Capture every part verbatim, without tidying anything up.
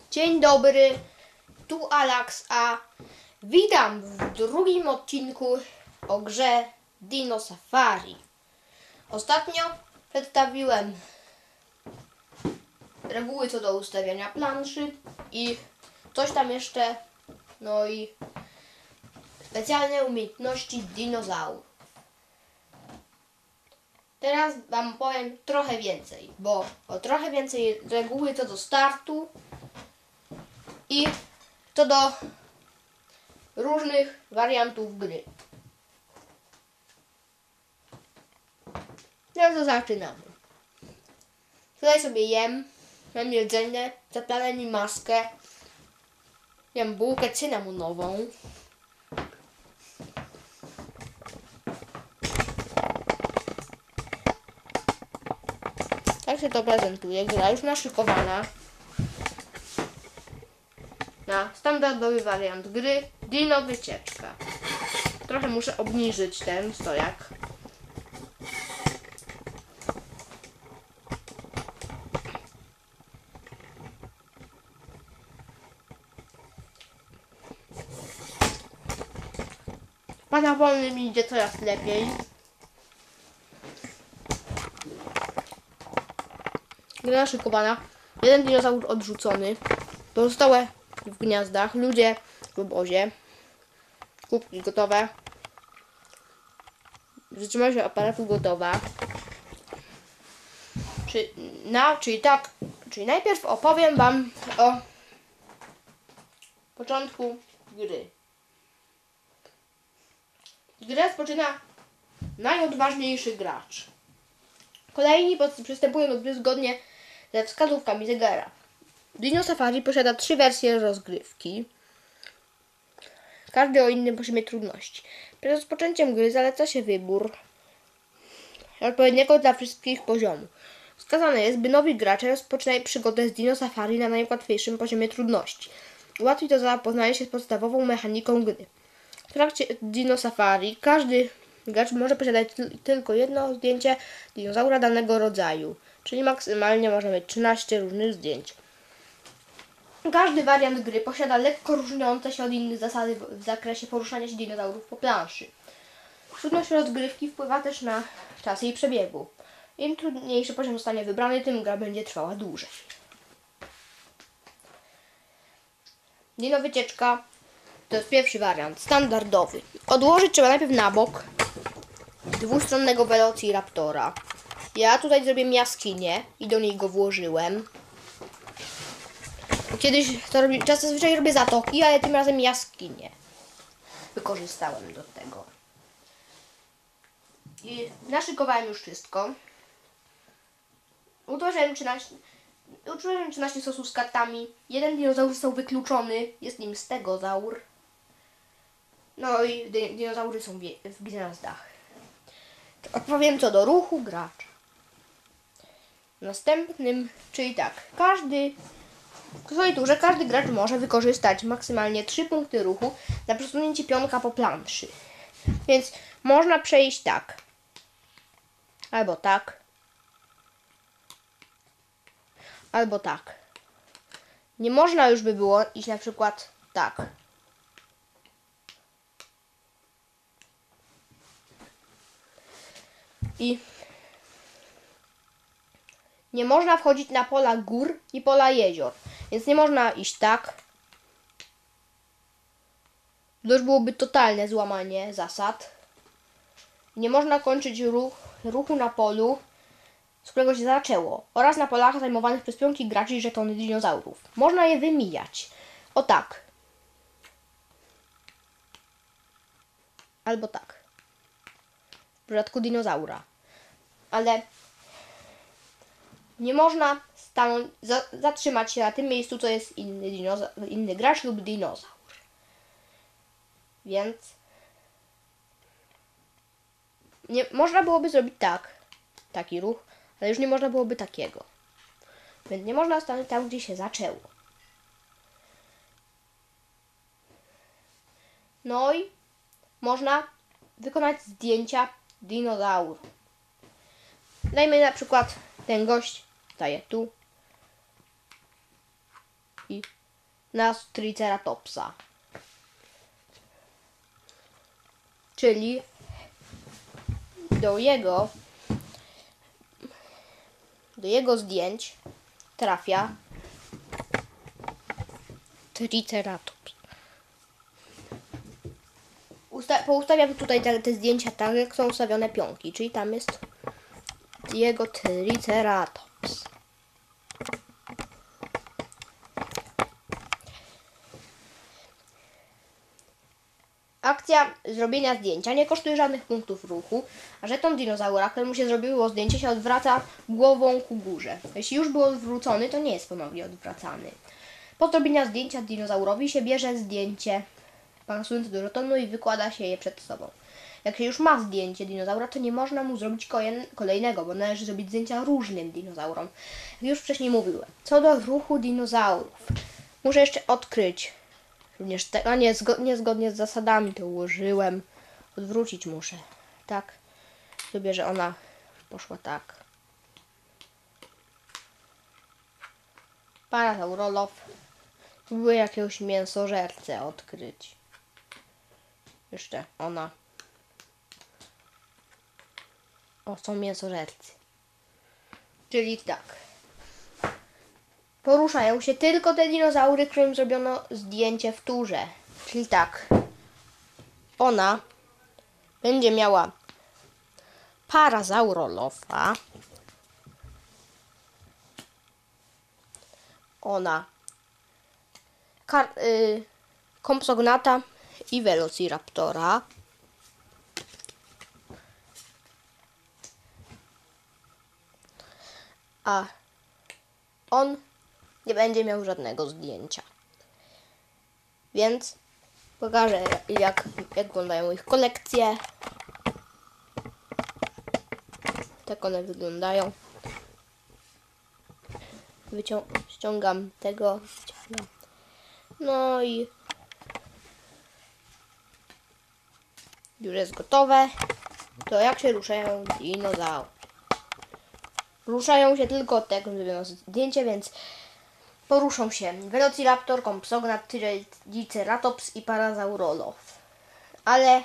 Dzień dobry, tu Alax, a witam w drugim odcinku o grze Dino Safari. Ostatnio przedstawiłem reguły co do ustawiania planszy i coś tam jeszcze, no i specjalne umiejętności dinozaurów. Teraz wam powiem trochę więcej, bo o trochę więcej reguły co do startu i co do różnych wariantów gry. No to zaczynamy. Tutaj sobie jem, mam jedzenie, zapalę mi maskę, jem bułkę cynamonową. Tak się to prezentuje. Gra już naszykowana na standardowy wariant gry Dino Wycieczka. Trochę muszę obniżyć ten stojak. Pana wolny mi idzie coraz lepiej. Gra naszykowana. Jeden dinozaur odrzucony. Pozostałe w gniazdach. Ludzie w obozie. Kubki gotowe. Wytrzymałość aparatu gotowa. Czy, na, czyli tak, czyli najpierw opowiem wam o początku gry. Grę rozpoczyna najodważniejszy gracz. Kolejni przystępują do gry zgodnie ze wskazówkami zegara. Dino Safari posiada trzy wersje rozgrywki, każdy o innym poziomie trudności. Przed rozpoczęciem gry zaleca się wybór odpowiedniego dla wszystkich poziomu. Wskazane jest, by nowi gracze rozpoczynali przygodę z Dino Safari na najłatwiejszym poziomie trudności. Ułatwi to zapoznanie się z podstawową mechaniką gry. W trakcie Dino Safari każdy gracz może posiadać tylko jedno zdjęcie dinozaura danego rodzaju, czyli maksymalnie może mieć trzynaście różnych zdjęć. Każdy wariant gry posiada lekko różniące się od innych zasady w zakresie poruszania się dinozaurów po planszy. Trudność rozgrywki wpływa też na czas jej przebiegu. Im trudniejszy poziom zostanie wybrany, tym gra będzie trwała dłużej. Dino Wycieczka to jest pierwszy wariant, standardowy. Odłożyć trzeba najpierw na bok dwustronnego Velociraptora. Ja tutaj zrobię jaskinię i do niej go włożyłem. Kiedyś to robi, czasem zazwyczaj robię zatoki, ale tym razem jaskinię wykorzystałem do tego. I naszykowałem już wszystko. Utworzyłem trzynaście, utworzyłem trzynaście sosów z kartami. Jeden dinozaur został wykluczony, jest nim stegozaur. No i dinozaury są w gniazdach. Odpowiem co do ruchu gracza. Następnym, czyli tak, każdy w swojej turze każdy gracz może wykorzystać maksymalnie trzy punkty ruchu na przesunięcie pionka po planszy. Więc można przejść tak. Albo tak. Albo tak. Nie można już by było iść na przykład tak. I nie można wchodzić na pola gór i pola jezior. Więc nie można iść tak. To już byłoby totalne złamanie zasad. Nie można kończyć ruch, ruchu na polu, z którego się zaczęło. Oraz na polach zajmowanych przez pionki graczy i żetony dinozaurów. Można je wymijać. O tak. Albo tak. W przypadku dinozaura. Ale nie można stanąć, za, zatrzymać się na tym miejscu, co jest inny, dinoza- inny gracz lub dinozaur. Więc nie, można byłoby zrobić tak, taki ruch, ale już nie można byłoby takiego. Więc nie można stanąć tam, gdzie się zaczęło. No i można wykonać zdjęcia dinozaurów. Dajmy na przykład ten gość staje tu. i na Triceratopsa. Czyli do jego do jego zdjęć trafia Triceratops. Usta- poustawiam tutaj te, te zdjęcia tak, jak są ustawione pionki, czyli tam jest jego Triceratops. Akcja zrobienia zdjęcia nie kosztuje żadnych punktów ruchu, a żeton dinozaura, któremu się zrobiło zdjęcie, się odwraca głową ku górze. Jeśli już był odwrócony, to nie jest ponownie odwracany. Po zrobieniu zdjęcia dinozaurowi się bierze zdjęcie pasujące do żetonu i wykłada się je przed sobą. Jak się już ma zdjęcie dinozaura, to nie można mu zrobić kolejnego, bo należy zrobić zdjęcia różnym dinozaurom. Jak już wcześniej mówiłem. Co do ruchu dinozaurów, muszę jeszcze odkryć również te, a nie, zgo, niezgodnie z zasadami to ułożyłem. Odwrócić muszę. Tak. Sobie, że ona poszła tak. Parasaurolof. Próbuję jakiegoś mięsożercę odkryć. Jeszcze ona. O, są mięsożercy. Czyli tak. Poruszają się tylko te dinozaury, którym zrobiono zdjęcie w turze. Czyli tak. Ona będzie miała Parasaurolofa. Ona kar- y- Compsognata i Velociraptora. A on nie będzie miał żadnego zdjęcia. Więc pokażę, jak, jak wyglądają ich kolekcje. Tak one wyglądają. Wycią- ściągam tego. Ściągam. No i już jest gotowe. To jak się ruszają dinozaury? Ruszają się tylko te, które zrobiono zdjęcie, więc poruszą się Velociraptor, Compsognat, Triceratops i Parasaurolof. Ale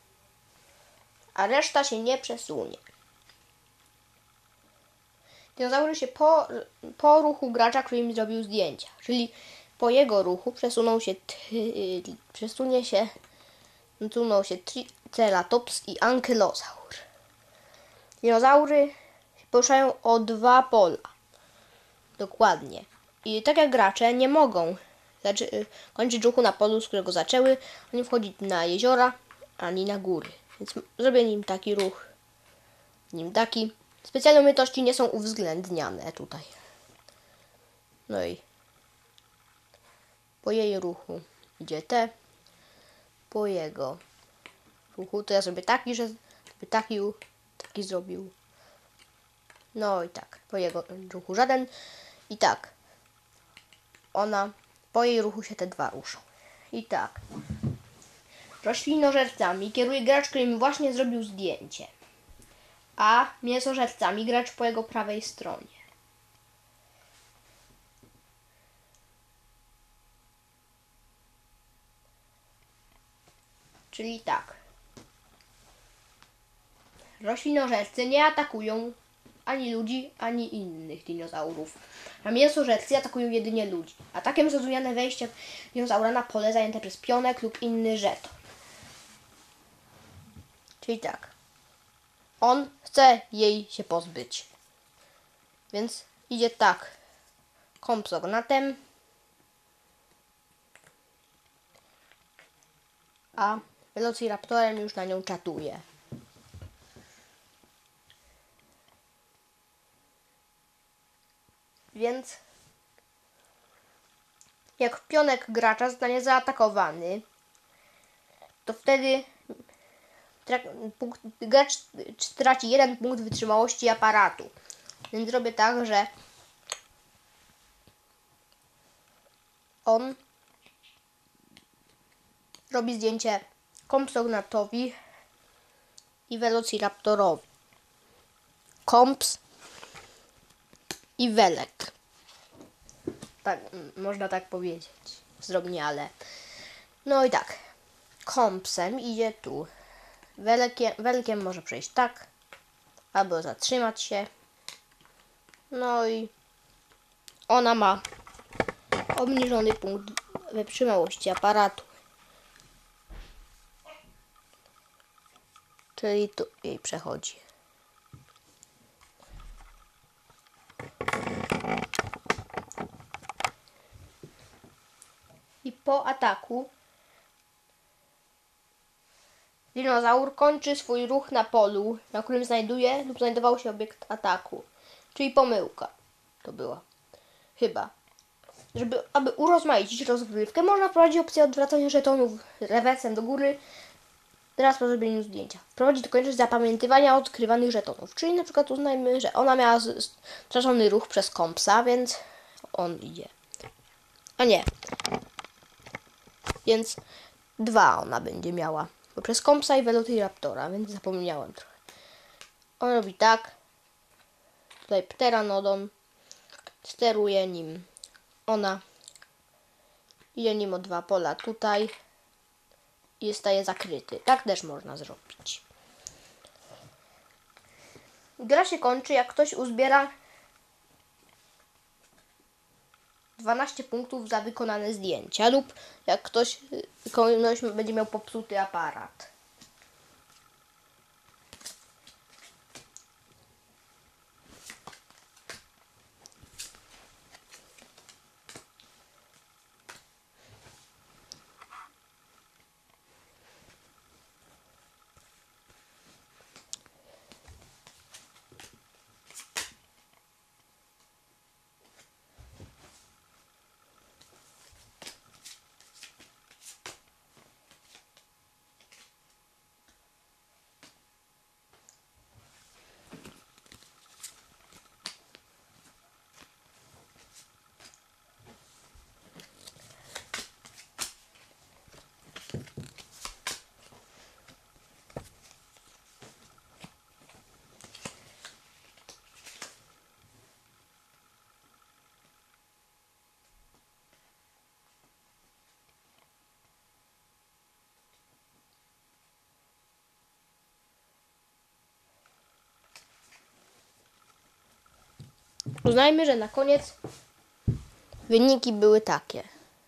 a reszta się nie przesunie. Dinozaury się po, po ruchu gracza, który im zrobił zdjęcia, czyli po jego ruchu przesuną się ty, przesunie się przesuną się Triceratops i Ankylosaur. Dinozaury się poruszają o dwa pola. Dokładnie. I tak jak gracze nie mogą zaczy- kończyć ruchu na polu, z którego zaczęły, ani wchodzić na jeziora, ani na góry. Więc zrobię nim taki ruch, nim taki. Specjalne umiejętności nie są uwzględniane tutaj. No i po jej ruchu idzie te. Po jego ruchu to ja zrobię taki, że żeby taki, taki zrobił. No i tak. Po jego ruchu żaden. I tak. Ona, po jej ruchu się te dwa ruszą. I tak. Roślinożercami kieruje gracz, który mi właśnie zrobił zdjęcie. A mięsożercami gracz po jego prawej stronie. Czyli tak. Roślinożercy nie atakują ani ludzi, ani innych dinozaurów. A mięsożercy atakują jedynie ludzi. Atakiem jest rozumiane wejście dinozaura na pole zajęte przez pionek lub inny żeton. Czyli tak. On chce jej się pozbyć. Więc idzie tak. Compsognatem. A Velociraptorem już na nią czatuje. Więc jak pionek gracza zostanie zaatakowany, to wtedy tra- punkt, gracz traci jeden punkt wytrzymałości aparatu. Więc zrobię tak, że on robi zdjęcie Compsognatowi i Velociraptorowi. Comps i Velek. Tak, można tak powiedzieć. Zdrobniale. No i tak. Kompsem idzie tu. Welkiem, welkiem może przejść tak. Albo zatrzymać się. No i ona ma obniżony punkt wytrzymałości aparatu. Czyli tu jej przechodzi. I po ataku dinozaur kończy swój ruch na polu, na którym znajduje lub znajdował się obiekt ataku. Czyli pomyłka. To była. Chyba. Żeby, aby urozmaicić rozgrywkę, można wprowadzić opcję odwracania żetonów rewersem do góry teraz po zrobieniu zdjęcia. Wprowadzi to konieczność zapamiętywania odkrywanych żetonów. Czyli na przykład uznajmy, że ona miała straszony ruch przez kompsa, więc on idzie. A nie. Więc dwa ona będzie miała. Bo przez kompsa i velociraptora, więc zapomniałem trochę. On robi tak. Tutaj pteranodon steruje nim. Ona idzie nim o dwa pola tutaj i zostaje zakryty. Tak też można zrobić. Gra się kończy, jak ktoś uzbiera dwanaście punktów za wykonane zdjęcia lub jak ktoś, ktoś będzie miał popsuty aparat. Uznajmy, że na koniec wyniki były takie.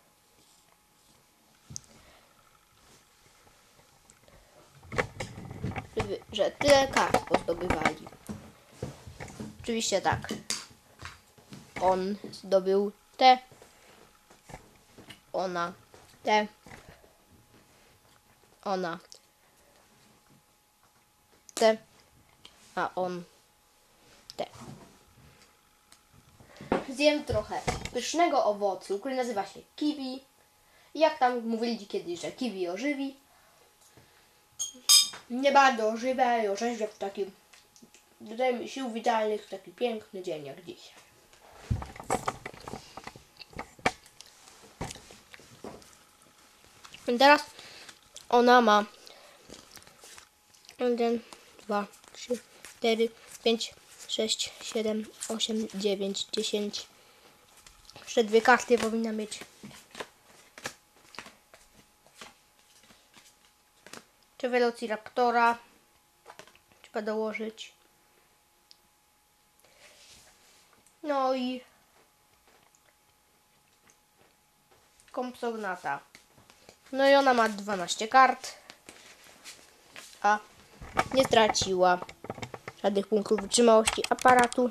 Że tyle kart pozdobywali. Oczywiście tak. On zdobył te. Ona te. Ona te. A on te. Zjem trochę pysznego owocu, który nazywa się kiwi. I jak tam mówili kiedyś, że kiwi ożywi. Nie bardzo ożywia i orzeźwia w takim, dodaje mi sił witalnych w taki piękny dzień jak dzisiaj. I teraz ona ma jeden, dwa, trzy, cztery, pięć, sześć, siedem, osiem, dziewięć, dziesięć. Jeszcze dwie karty powinna mieć. Czy velociraptora trzeba dołożyć. No i Compsognatha. No i ona ma dwanaście kart, a nie straciła żadnych punktów wytrzymałości aparatu.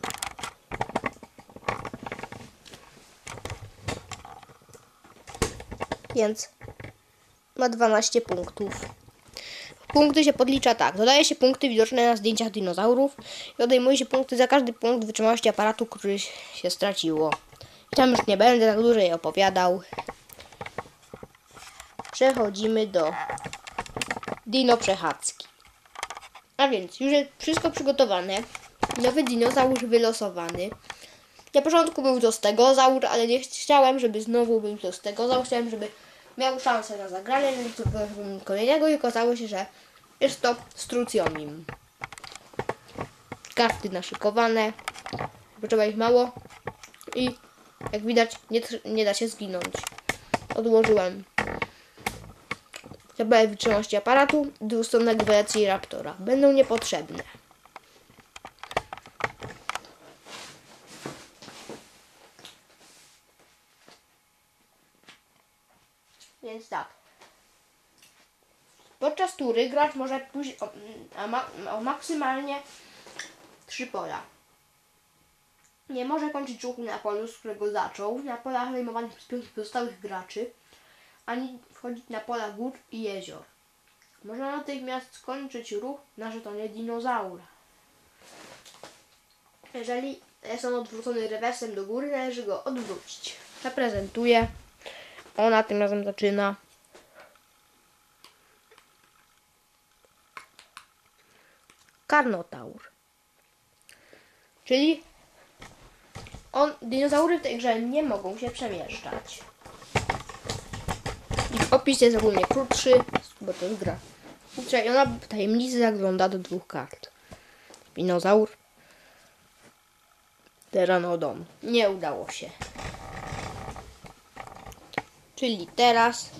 Więc ma dwanaście punktów. Punkty się podlicza tak. Dodaje się punkty widoczne na zdjęciach dinozaurów i odejmuje się punkty za każdy punkt wytrzymałości aparatu, który się straciło. I tam już nie będę tak dłużej opowiadał. Przechodzimy do dino przechadzki. A więc już jest wszystko przygotowane. Nowy dinozaur wylosowany. Na początku był to stegozaur, ale nie chciałem, żeby znowu był to stegozaur. Chciałem, żeby miał szansę na zagranie kolejnego i okazało się, że jest to Strucjonim. Karty naszykowane. Potrzeba ich mało. I Jak widać, nie, nie da się zginąć. Odłożyłem tabelę wytrzymałości aparatu, dwustronne wariacje Raptora. Będą niepotrzebne. Więc tak. Podczas tury gracz może pójść o, o, ma, o maksymalnie trzy pola. Nie może kończyć ruchu na polu, z którego zaczął, na polach zajmowanych przez pięciu pozostałych graczy, ani wchodzić na pola gór i jezior. Można natychmiast skończyć ruch na żetonie dinozaura. Jeżeli jest on odwrócony rewersem do góry, należy go odwrócić. Zaprezentuję. Ona tym razem zaczyna. Karnotaur. Czyli on, dinozaury w tej grze nie mogą się przemieszczać. Ich opis jest ogólnie krótszy, bo to jest gra. I ona w tajemnicy zagląda do dwóch kart. Dinozaur. Pteranodon. Nie udało się. Czyli teraz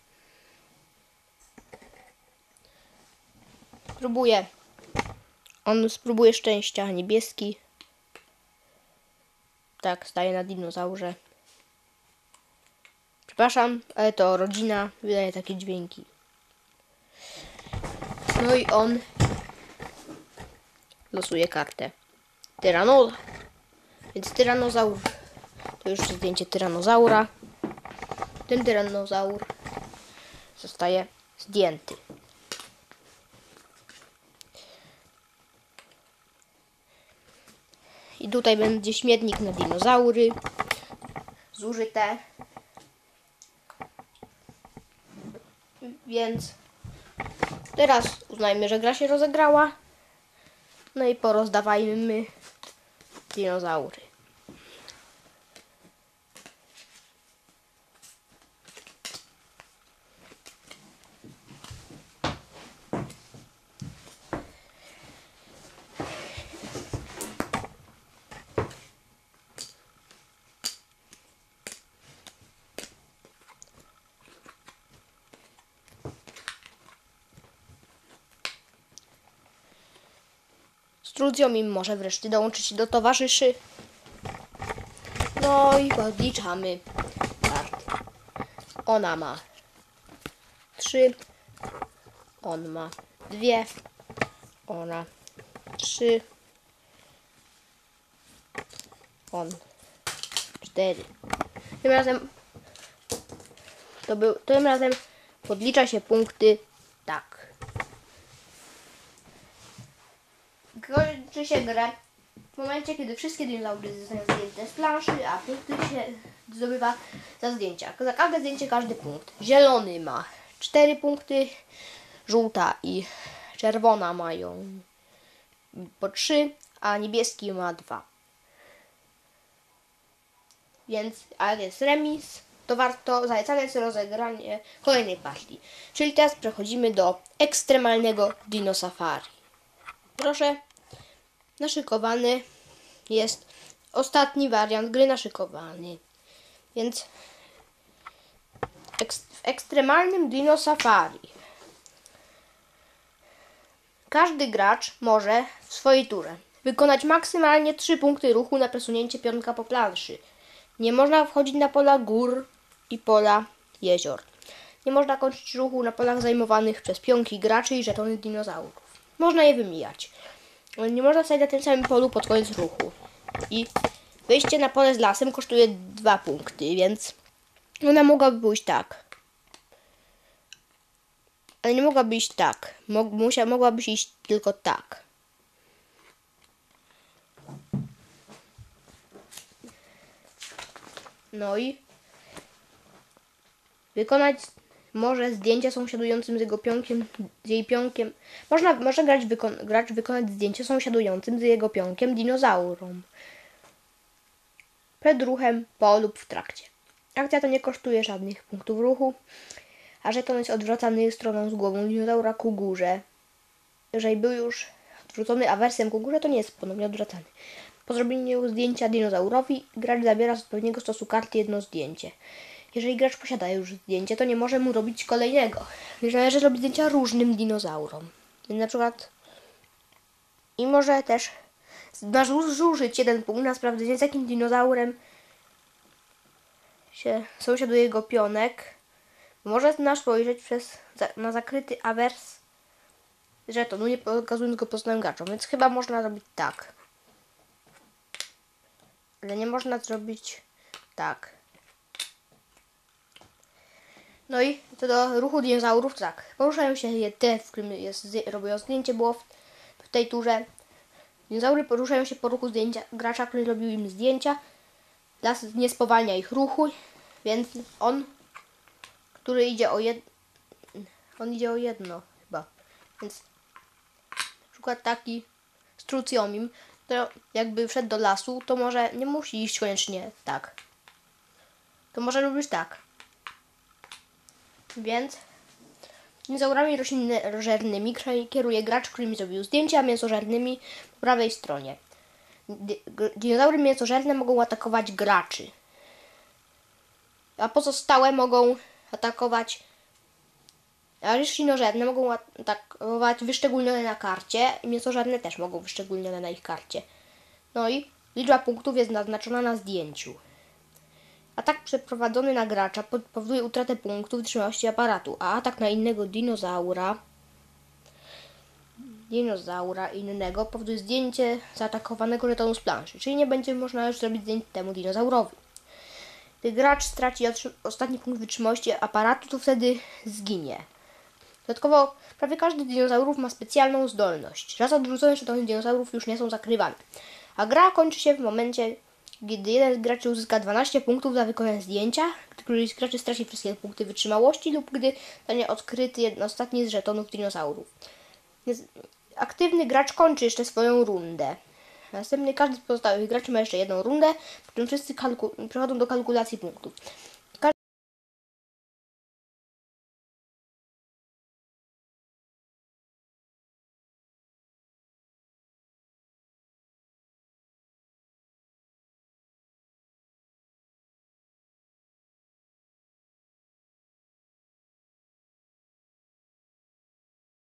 spróbuję. On spróbuje szczęścia. Niebieski. Tak, staje na dinozaurze. Przepraszam, ale to rodzina wydaje takie dźwięki. No i on losuje kartę. Tyranozaur. Więc tyranozaur. To już zdjęcie tyranozaura. Ten tyranozaur zostaje zdjęty. I tutaj będzie śmietnik na dinozaury. Zużyte. Więc teraz uznajmy, że gra się rozegrała. No i porozdawajmy dinozaury. Strucjomim może wreszcie dołączyć do towarzyszy. No i podliczamy karty. Ona ma trzy. On ma dwie. Ona trzy. On cztery. Tym razem to był, tym razem podlicza się punkty tak. Kończy się grę w momencie, kiedy wszystkie dinozaury zostają zdjęte z planszy, a punkty się zdobywa za zdjęcia. Za każde zdjęcie każdy punkt. Zielony ma cztery punkty, żółta i czerwona mają po trzy, a niebieski ma dwa. Więc jak jest remis, to warto, zalecane jest rozegranie kolejnej partii. Czyli teraz przechodzimy do ekstremalnego Dino Safari. Proszę, naszykowany jest ostatni wariant gry naszykowany. Więc ek- w ekstremalnym Dino Safari każdy gracz może w swojej turze wykonać maksymalnie trzy punkty ruchu na przesunięcie pionka po planszy. Nie można wchodzić na pola gór i pola jezior. Nie można kończyć ruchu na polach zajmowanych przez pionki graczy i żetony dinozaurów. Można je wymijać. Nie można stać na tym samym polu pod koniec ruchu. I wyjście na pole z lasem kosztuje dwa punkty, więc ona mogłaby pójść tak. Ale nie mogłaby iść tak. Mog, musia, mogłaby iść tylko tak. No i wykonać może zdjęcia sąsiadującym z jego pionkiem, z jej pionkiem. Można, może grać, wykon, gracz wykonać zdjęcie sąsiadującym z jego pionkiem dinozaurom. Przed ruchem, po lub w trakcie. Akcja ta nie kosztuje żadnych punktów ruchu, a żeton jest odwracany stroną z głową dinozaura ku górze. Jeżeli był już odwrócony awersem ku górze, to nie jest ponownie odwracany. Po zrobieniu zdjęcia dinozaurowi gracz zabiera z odpowiedniego stosu karty jedno zdjęcie. Jeżeli gracz posiada już zdjęcie, to nie może mu robić kolejnego. Więc należy robić zdjęcia różnym dinozaurom. Więc na przykład i może też masz zużyć jeden punkt na sprawdzenie, z jakim dinozaurem się sąsiaduje jego pionek. Może nasz spojrzeć przez, na zakryty awers żetonu, nie pokazując go pozostałym graczom. Więc chyba można zrobić tak. Ale nie można zrobić tak. No i co do ruchu dinozaurów, tak. Poruszają się je te, w którym jest, robią zdjęcie, było w, w tej turze. Dinozaury poruszają się po ruchu zdjęcia gracza, który robił im zdjęcia. Las nie spowalnia ich ruchu, więc on, który idzie o jedno, on idzie o jedno chyba. Więc na przykład taki Strucjomim, to jakby wszedł do lasu, to może nie musi iść koniecznie tak. To może robić tak. Więc dinozaurami roślinnożernymi kieruje gracz, który mi zrobił zdjęcia, a mięsożernymi po prawej stronie. Dinozaury mięsożerne mogą atakować graczy, a pozostałe mogą atakować, a roślinożerne mogą atakować wyszczególnione na karcie i mięsożerne też mogą wyszczególnione na ich karcie. No i liczba punktów jest naznaczona na zdjęciu. Atak przeprowadzony na gracza powoduje utratę punktów wytrzymałości aparatu, a atak na innego dinozaura dinozaura innego powoduje zdjęcie zaatakowanego żetonu z planszy, czyli nie będzie można już zrobić zdjęć temu dinozaurowi. Gdy gracz straci ostatni punkt wytrzymałości aparatu, to wtedy zginie. Dodatkowo prawie każdy dinozaurów ma specjalną zdolność. Raz odrzucone żetony dinozaurów już nie są zakrywane. A gra kończy się w momencie, gdy jeden z graczy uzyska dwanaście punktów za wykonanie zdjęcia, gdy któryś z graczy straci wszystkie punkty wytrzymałości lub gdy zostanie odkryty jeden ostatni z żetonów dinozaurów. Więc aktywny gracz kończy jeszcze swoją rundę. Następnie każdy z pozostałych graczy ma jeszcze jedną rundę, w którym wszyscy przechodzą do kalkulacji punktów.